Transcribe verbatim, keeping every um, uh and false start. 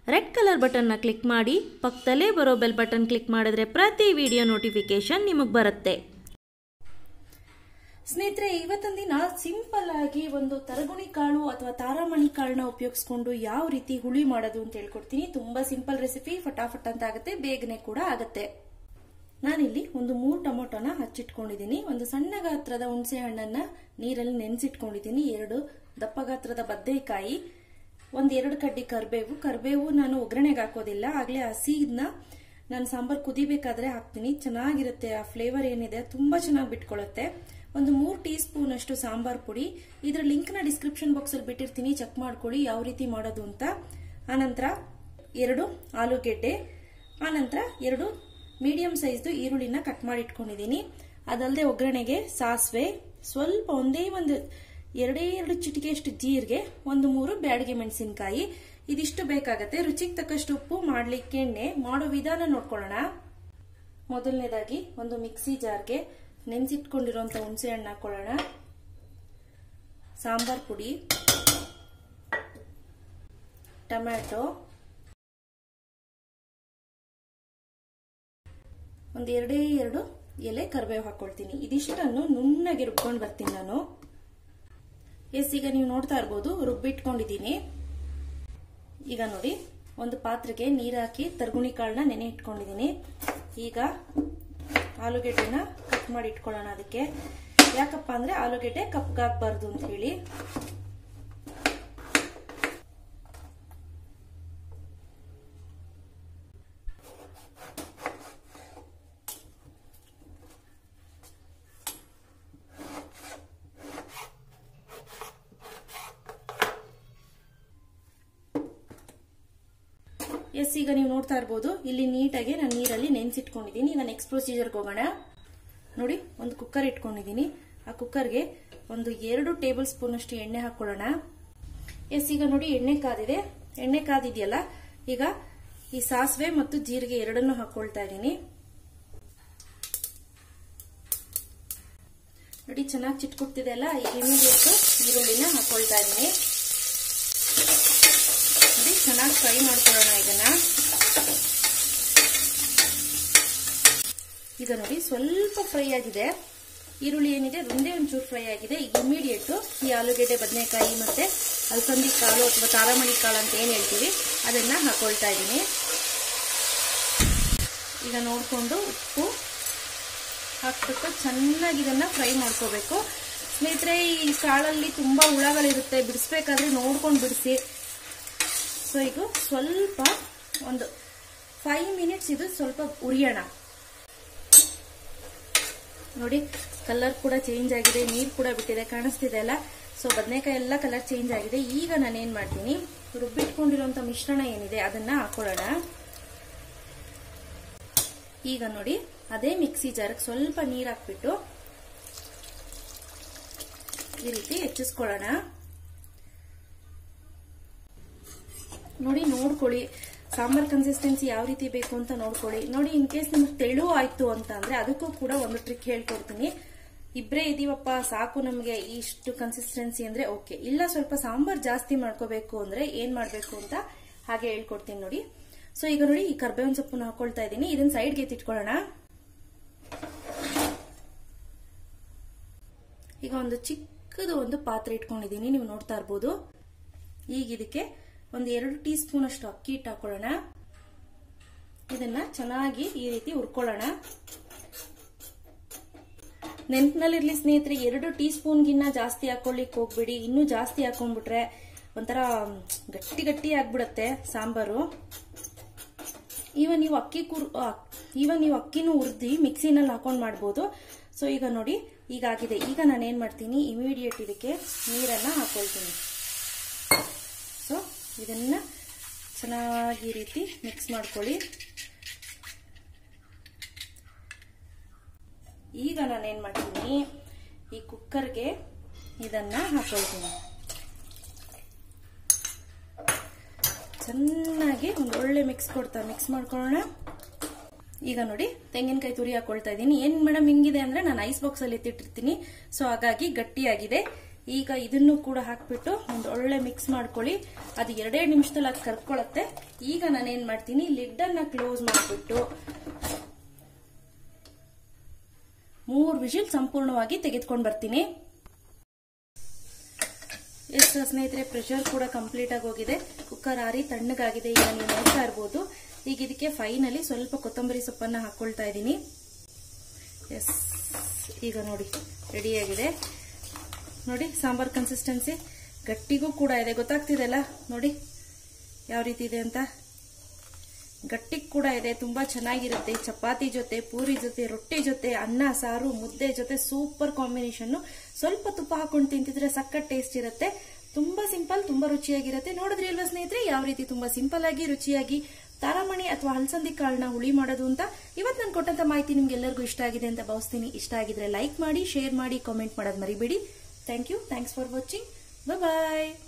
Red colour ಬಟನ್ನ click ಮಾಡಿ ಪಕ್ಕದಲ್ಲೇ ಬರೋ ಬೆಲ್ ಬಟನ್ ಕ್ಲಿಕ್ ಮಾಡಿದ್ರೆ ಪ್ರತಿ ವಿಡಿಯೋ ನೋಟಿಫಿಕೇಶನ್ ನಿಮಗೆ ಬರುತ್ತೆ. ಸ್ನೇಹಿತರೆ, ಇವತ್ತಿನ ದಿನ ಸಿಂಪಲ್ ಆಗಿ ಒಂದು ತರಗುಣಿ ಕಾಳು ಅಥವಾ ತಾರಾಮಣಿ ಕಾಳನ್ನ ಉಪಯೋಗಿಸ್ಕೊಂಡು ಯಾವ ರೀತಿ ಹುಳಿ ಮಾಡೋದು ಅಂತ ಹೇಳ್ಕೊಡ್ತೀನಿ. ತುಂಬಾ ಸಿಂಪಲ್ ರೆಸಿಪಿ, ಫಟಾಫಟ್ ಅಂತ ಆಗುತ್ತೆ, ಬೇಗನೆ ಕೂಡ ಆಗುತ್ತೆ. ನಾನಿಲ್ಲಿ ಒಂದು ಮೂರು ಟೊಮೊಟೊನ ಹಚ್ಚಿಟ್ಕೊಂಡಿದ್ದೀನಿ. ಒಂದು ಸಣ್ಣ ಗಾತ್ರದ ಹುಣಸೆ ಹಣ್ಣನ್ನ ನೀರಲ್ಲಿ ನೆನೆಸಿಟ್ಕೊಂಡಿದ್ದೀನಿ. ಎರಡು ದಪ್ಪ ಗಾತ್ರದ ಬದನೆಕಾಯಿ, ಒಂದ್ ಎರಡು ಕಡ್ಡಿ ಕರಿಬೇವು. ಕರಿಬೇವು ನಾನು ಒಗ್ಗರಣೆಗೆ ಹಾಕೋದಿಲ್ಲ, ಆಗ್ಲೇ ಹಸಿನ ನಾನು ಸಾಂಬಾರ್ ಕುದಿಬೇಕಾದ್ರೆ ಹಾಕ್ತೀನಿ. ಚೆನ್ನಾಗಿರುತ್ತೆ, ಆ ಫ್ಲೇವರ್ ಏನಿದೆ ತುಂಬಾ ಚೆನ್ನಾಗಿ ಬಿಟ್ಕೊಳ್ಳುತ್ತೆ. ಒಂದು ಮೂರು ಟೀ ಸ್ಪೂನ್ ಅಷ್ಟು ಸಾಂಬಾರ್ ಪುಡಿ. ಇದ್ರ ಲಿಂಕ್ ನ ಡಿಸ್ಕ್ರಿಪ್ಷನ್ ಬಾಕ್ಸ್ ಅಲ್ಲಿ ಬಿಟ್ಟಿರ್ತೀನಿ, ಚೆಕ್ ಮಾಡ್ಕೊಳ್ಳಿ ಯಾವ ರೀತಿ ಮಾಡೋದು ಅಂತ. ಆನಂತರ ಎರಡು ಆಲೂಗೆಡ್ಡೆ, ಆನಂತರ ಎರಡು ಮೀಡಿಯಂ ಸೈಜ್ದು ಈರುಳ್ಳಿನ ಕಟ್ ಮಾಡಿ ಇಟ್ಕೊಂಡಿದ್ದೀನಿ. ಅದಲ್ಲದೆ ಒಗ್ಗರಣೆಗೆ ಸಾಸಿವೆ, ಸ್ವಲ್ಪ ಒಂದೇ ಒಂದು ಎರಡೇ ಎರಡು ಚಿಟಿಕೆಯಷ್ಟು ಜೀರಿಗೆ, ಒಂದು ಮೂರು ಬ್ಯಾಡಗೆ ಮೆಣಸಿನಕಾಯಿ, ಇದಿಷ್ಟು ಬೇಕಾಗತ್ತೆ. ರುಚಿಗೆ ತಕ್ಕಷ್ಟು ಉಪ್ಪು, ಮಾಡ್ಲಿಕ್ಕೆ ಎಣ್ಣೆ. ಮಾಡೋ ವಿಧಾನ ನೋಡ್ಕೊಳ್ಳೋಣ. ಮೊದಲನೇದಾಗಿ ಒಂದು ಮಿಕ್ಸಿ ಜಾರ್ಗೆ ನೆನೆಸಿಟ್ಕೊಂಡಿರುವಂತ ಹುಣಸೆ ಹಣ್ಣು ಹಾಕೊಳ್ಳೋಣ. ಸಾಂಬಾರ್ ಪುಡಿ, ಟೊಮ್ಯಾಟೊ, ಒಂದ್ ಎರಡೇ ಎರಡು ಎಲೆ ಕರಿಬೇವು ಹಾಕೊಳ್ತೀನಿ. ಇದಿಷ್ಟನ್ನು ನುಣ್ಣಗೆ ರುಬ್ಕೊಂಡು ಬರ್ತೀನಿ ನಾನು. ಎಸ್, ಈಗ ನೀವು ನೋಡ್ತಾ ಇರ್ಬೋದು ರುಬ್ಬಿಟ್ಕೊಂಡಿದ್ದೀನಿ. ಈಗ ನೋಡಿ, ಒಂದು ಪಾತ್ರೆಗೆ ನೀರು ಹಾಕಿ ತರಗುಣಿ ಕಾಳನ್ನ ನೆನೆ ಇಟ್ಕೊಂಡಿದ್ದೀನಿ. ಈಗ ಆಲೂಗೆಡ್ಡೆನ ಕಟ್ ಮಾಡಿ ಇಟ್ಕೊಳ್ಳೋಣ. ಅದಕ್ಕೆ ಯಾಕಪ್ಪ ಅಂದ್ರೆ ಆಲೂಗೆಡ್ಡೆ ಕಪ್ಪಗಾಗಬಾರ್ದು ಅಂತ ಹೇಳಿ. ಎಸ್, ಈಗ ನೀವು ನೋಡ್ತಾ ಇರ್ಬೋದು ಇಲ್ಲಿ ನೀಟಾಗಿ ನಾನು ನೀರಲ್ಲಿ ನೆನೆಸಿಟ್ಕೊಂಡಿದ್ದೀನಿ. ಈಗ ನೆಕ್ಸ್ಟ್ ಪ್ರೊಸೀಜರ್ಗೆ ಹೋಗೋಣ. ನೋಡಿ, ಒಂದು ಕುಕ್ಕರ್ ಇಟ್ಕೊಂಡಿದ್ದೀನಿ. ಆ ಕುಕ್ಕರ್ಗೆ ಒಂದು ಎರಡು ಟೇಬಲ್ ಸ್ಪೂನ್ ಅಷ್ಟು ಎಣ್ಣೆ ಹಾಕೊಳ್ಳೋಣ. ಎಸ್, ಈಗ ನೋಡಿ ಎಣ್ಣೆ ಕಾದಿದೆ. ಎಣ್ಣೆ ಕಾದಿದೆಯಲ್ಲ, ಈಗ ಈ ಸಾಸಿವೆ ಮತ್ತು ಜೀರಿಗೆ ಎರಡನ್ನು ಹಾಕೊಳ್ತಾ ಇದ್ದೀನಿ. ನೋಡಿ ಚೆನ್ನಾಗಿ ಚಿಟ್ಕೊಡ್ತಿದೆ ಅಲ್ಲ. ಈಗ ಇಮಿಡಿಯೇಟ್ ಈರುಳ್ಳಿನ ಹಾಕೊಳ್ತಾ ಇದ್ದೀನಿ. ಚೆನ್ನಾಗಿ ಫ್ರೈ ಮಾಡ್ಕೊಳ್ಳೋಣ ಇದನ್ನ. ಈಗ ನೋಡಿ ಸ್ವಲ್ಪ ಫ್ರೈ ಆಗಿದೆ. ಈರುಳ್ಳಿ ಏನಿದೆ ಒಂದೇ ಒಂಚೂರು ಫ್ರೈ ಆಗಿದೆ. ಈಗ ಇಮಿಡಿಯೇಟ್ ಈ ಆಲೂಗೆಡ್ಡೆ, ಬದನೆಕಾಯಿ ಮತ್ತೆ ಅಲಸಂದಿ ಕಾಳು ಅಥವಾ ತಾರಾಮಣಿ ಕಾಳು ಅಂತ ಏನ್ ಹೇಳ್ತೀವಿ ಅದನ್ನ ಹಾಕೊಳ್ತಾ ಇದ್ದೀನಿ. ಈಗ ನೋಡ್ಕೊಂಡು ಉಪ್ಪು ಹಾಕ್ಬಿಟ್ಟು ಚೆನ್ನಾಗಿ ಇದನ್ನ ಫ್ರೈ ಮಾಡ್ಕೋಬೇಕು. ಸ್ನೇಹಿತರೆ, ಈ ಕಾಳಲ್ಲಿ ತುಂಬಾ ಹುಳಗಳಿರುತ್ತೆ, ಬಿಡಿಸ್ಬೇಕಾದ್ರೆ ನೋಡ್ಕೊಂಡು ಬಿಡಿಸಿ. ಸೊ ಈಗ ಸ್ವಲ್ಪ ಒಂದು ಫೈವ್ ಮಿನಿಟ್ಸ್ ಇದು ಸ್ವಲ್ಪ ಉರಿಯೋಣ. ನೋಡಿ, ಕಲರ್ ಕೂಡ ಚೇಂಜ್ ಆಗಿದೆ, ನೀರು ಕೂಡ ಬಿಟ್ಟಿದೆ, ಕಾಣಿಸ್ತಿದೆ ಅಲ್ಲ. ಸೊ ಬದನೆಕಾಯಿ ಎಲ್ಲ ಕಲರ್ ಚೇಂಜ್ ಆಗಿದೆ. ಈಗ ನಾನು ಏನ್ ಮಾಡ್ತೀನಿ, ರುಬ್ಬಿಟ್ಕೊಂಡಿರುವಂತ ಮಿಶ್ರಣ ಏನಿದೆ ಅದನ್ನ ಹಾಕೊಳ್ಳೋಣ. ಈಗ ನೋಡಿ, ಅದೇ ಮಿಕ್ಸಿ ಜಾರ್ಗೆ ಸ್ವಲ್ಪ ನೀರು ಹಾಕ್ಬಿಟ್ಟು ಈ ರೀತಿ ಹೆಚ್ಚಿಸ್ಕೊಳ್ಳೋಣ. ನೋಡಿ, ನೋಡ್ಕೊಳ್ಳಿ ಸಾಂಬಾರ್ ಕನ್ಸಿಸ್ಟೆನ್ಸಿ ಯಾವ ರೀತಿ ಬೇಕು ಅಂತ ನೋಡ್ಕೊಳ್ಳಿ. ನೋಡಿ, ಇನ್ ಕೇಸ್ ನಿಮ್ಗೆ ತೆಳು ಆಯ್ತು ಅಂತ ಅಂದ್ರೆ ಅದಕ್ಕೂ ಕೂಡ ಒಂದು ಟ್ರಿಕ್ ಹೇಳ್ಕೊಡ್ತೀನಿ. ಇಬ್ರೇ ಇದೀವಪ್ಪ ಸಾಕು ನಮ್ಗೆ ಇಷ್ಟು ಕನ್ಸಿಸ್ಟೆನ್ಸಿ ಅಂದ್ರೆ ಓಕೆ. ಇಲ್ಲ ಸ್ವಲ್ಪ ಸಾಂಬಾರ್ ಜಾಸ್ತಿ ಮಾಡ್ಕೋಬೇಕು ಅಂದ್ರೆ ಏನ್ ಮಾಡ್ಬೇಕು ಅಂತ ಹಾಗೆ ಹೇಳ್ಕೊಡ್ತೀನಿ ನೋಡಿ. ಸೊ ಈಗ ನೋಡಿ, ಈ ಕರ್ಬೇವಿನ ಸೊಪ್ಪನ್ನ ಹಾಕೊಳ್ತಾ ಇದ್ದೀನಿ. ಇದನ್ನ ಸೈಡ್ಗೆ ಎತ್ತಿಟ್ಕೊಳ್ಳೋಣ. ಈಗ ಒಂದು ಚಿಕ್ಕದು ಒಂದು ಪಾತ್ರೆ ಇಟ್ಕೊಂಡಿದ್ದೀನಿ, ನೀವು ನೋಡ್ತಾ ಇರ್ಬೋದು. ಈಗ ಇದಕ್ಕೆ ಒಂದು ಎರಡು ಟೀ ಸ್ಪೂನ್ ಅಷ್ಟು ಅಕ್ಕಿ ಹಿಟ್ಟು ಹಾಕೊಳ್ಳೋಣ. ಇದನ್ನ ಚೆನ್ನಾಗಿ ಈ ರೀತಿ ಹುರ್ಕೊಳ್ಳೋಣ. ನೆನಪಿನಲ್ಲಿರ್ಲಿ ಸ್ನೇಹಿತರೆ, ಎರಡು ಟೀ ಸ್ಪೂನ್ಗಿನ್ನ ಜಾಸ್ತಿ ಹಾಕೊಳ್ಳಿಕ್ ಹೋಗ್ಬಿಡಿ. ಇನ್ನೂ ಜಾಸ್ತಿ ಹಾಕೊಂಡ್ಬಿಟ್ರೆ ಒಂಥರ ಗಟ್ಟಿ ಗಟ್ಟಿ ಆಗ್ಬಿಡತ್ತೆ ಸಾಂಬಾರು. ಈವನ್ ನೀವು ಅಕ್ಕಿ ಕುರ್ ಈವನ್ ನೀವು ಅಕ್ಕಿನೂ ಹುರಿದಿ ಮಿಕ್ಸಿನಲ್ಲಿ ಹಾಕೊಂಡ್ ಮಾಡ್ಬೋದು. ಸೊ ಈಗ ನೋಡಿ, ಈಗಾಗಿದೆ. ಈಗ ನಾನು ಏನ್ ಮಾಡ್ತೀನಿ, ಇಮಿಡಿಯೇಟ್ ಇದಕ್ಕೆ ನೀರನ್ನ ಹಾಕೊಳ್ತೀನಿ. ಸೊ ಇದನ್ನ ಚೆನ್ನಾಗಿ ಈ ರೀತಿ ಮಿಕ್ಸ್ ಮಾಡ್ಕೊಳ್ಳಿ. ಈಗ ನಾನೇನ್ ಮಾಡ್ತೀನಿ, ಈ ಕುಕ್ಕರ್ಗೆ ಇದನ್ನ ಹಾಕೊಳ್ತೀನಿ. ಚೆನ್ನಾಗಿ ಒಂದು ಒಳ್ಳೆ ಮಿಕ್ಸ್ ಕೊಡ್ತಾ ಮಿಕ್ಸ್ ಮಾಡ್ಕೊಳ್ಳೋಣ. ಈಗ ನೋಡಿ, ತೆಂಗಿನಕಾಯಿ ತುರಿ ಹಾಕೊಳ್ತಾ ಇದ್ದೀನಿ. ಏನ್ ಮೇಡಮ್ ಹಿಂಗಿದೆ ಅಂದ್ರೆ ನಾನು ಐಸ್ ಬಾಕ್ಸ್ ಅಲ್ಲಿ ಎತ್ತಿಟ್ಟಿರ್ತೀನಿ, ಸೊ ಹಾಗಾಗಿ ಗಟ್ಟಿಯಾಗಿದೆ. ಈಗ ಇದನ್ನು ಕೂಡ ಹಾಕ್ಬಿಟ್ಟು ಒಂದು ಒಳ್ಳೆ ಮಿಕ್ಸ್ ಮಾಡ್ಕೊಳ್ಳಿ. ಅದು ಎರಡೇ ನಿಮಿಷದಲ್ಲಿ ಅದು ಕರ್ಕೊಳ್ಳುತ್ತೆ. ಈಗ ನಾನೇನ್ ಮಾಡ್ತೀನಿ, ಲಿಡ್ ಅನ್ನ ಕ್ಲೋಸ್ ಮಾಡಿಬಿಟ್ಟು ಮೂರು ವಿಷಲ್ ಸಂಪೂರ್ಣವಾಗಿ ತೆಗೆದುಕೊಂಡು ಬರ್ತೀನಿ. ಎಸ್ ಸ್ನೇಹಿತರೆ, ಪ್ರೆಷರ್ ಕೂಡ ಕಂಪ್ಲೀಟ್ ಆಗಿ ಹೋಗಿದೆ. ಕುಕ್ಕರ್ ಆರಿ ತಣ್ಣಗಾಗಿದೆ. ಈಗ ನೀವು ನೋಡ್ತಾ ಇರ್ಬೋದು. ಈಗ ಇದಕ್ಕೆ ಫೈನಲಿ ಸ್ವಲ್ಪ ಕೊತ್ತಂಬರಿ ಸೊಪ್ಪನ್ನ ಹಾಕೊಳ್ತಾ ಇದ್ದೀನಿ. ಎಸ್, ಈಗ ನೋಡಿ ರೆಡಿಯಾಗಿದೆ. ನೋಡಿ ಸಾಂಬಾರ್ ಕನ್ಸಿಸ್ಟೆನ್ಸಿ ಗಟ್ಟಿಗೂ ಕೂಡ ಇದೆ, ಗೊತ್ತಾಗ್ತಿದೆಲ್ಲ ನೋಡಿ ಯಾವ ರೀತಿ ಇದೆ ಅಂತ. ಗಟ್ಟಿ ಕೂಡ ಇದೆ, ತುಂಬಾ ಚೆನ್ನಾಗಿರುತ್ತೆ. ಚಪಾತಿ ಜೊತೆ, ಪೂರಿ ಜೊತೆ, ರೊಟ್ಟಿ ಜೊತೆ, ಅನ್ನ ಸಾರು, ಮುದ್ದೆ ಜೊತೆ ಸೂಪರ್ ಕಾಂಬಿನೇಷನ್. ಸ್ವಲ್ಪ ತುಪ್ಪ ಹಾಕೊಂಡು ತಿಂತಿದ್ರೆ ಸಖತ್ ಟೇಸ್ಟ್ ಇರುತ್ತೆ. ತುಂಬಾ ಸಿಂಪಲ್, ತುಂಬಾ ರುಚಿಯಾಗಿರುತ್ತೆ. ನೋಡಿದ್ರಿ ಅಲ್ವಾ ಸ್ನೇಹಿತರೆ, ಯಾವ ರೀತಿ ತುಂಬಾ ಸಿಂಪಲ್ ಆಗಿ ರುಚಿಯಾಗಿ ತಾರಾಮಣಿ ಅಥವಾ ಹಲಸಂದಿ ಕಾಳನ್ನ ಹುಳಿ ಮಾಡೋದು ಅಂತ. ಇವತ್ತು ನಾನು ಕೊಟ್ಟಂತ ಮಾಹಿತಿ ನಿಮ್ಗೆಲ್ಲರಿಗೂ ಇಷ್ಟ ಆಗಿದೆ ಅಂತ ಭಾವಿಸ್ತೀನಿ. ಇಷ್ಟ ಆಗಿದ್ರೆ ಲೈಕ್ ಮಾಡಿ, ಶೇರ್ ಮಾಡಿ, ಕಾಮೆಂಟ್ ಮಾಡೋದು ಮರಿಬೇಡಿ. Thank you. Thanks for watching. Bye bye.